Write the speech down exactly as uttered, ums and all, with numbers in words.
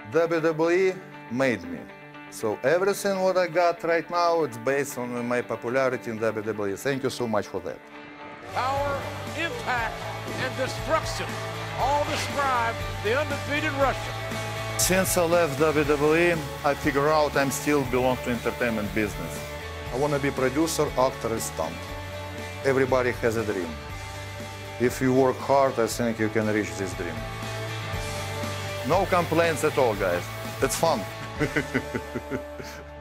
W W E made me. So everything what I got right now, it's based on my popularity in W W E. Thank you so much for that. Power, impact, and destruction all describe the undefeated Russian. Since I left W W E, I figure out I still belong to entertainment business. I want to be producer, actor, and stunt. Everybody has a dream. If you work hard, I think you can reach this dream. No complaints at all, guys. It's fun.